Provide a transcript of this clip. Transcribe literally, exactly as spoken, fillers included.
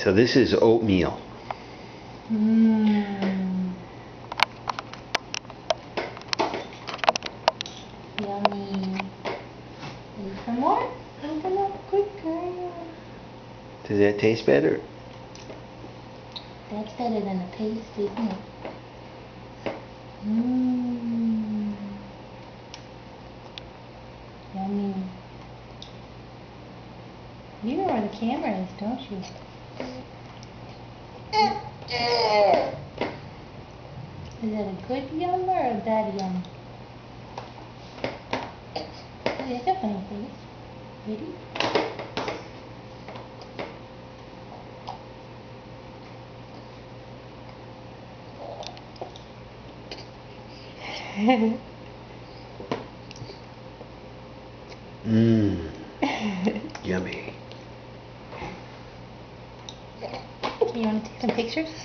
So this is oatmeal. Mmm. Yummy. Need some more? Need some more? Good girl. Does that taste better? That's better than the paste, isn't it? Mmm. Yummy. You know where the camera is, don't you? Is that a good yum or a bad yum? Oh, it's a funny face. Ready? Mmm. Yummy. You want to take some pictures?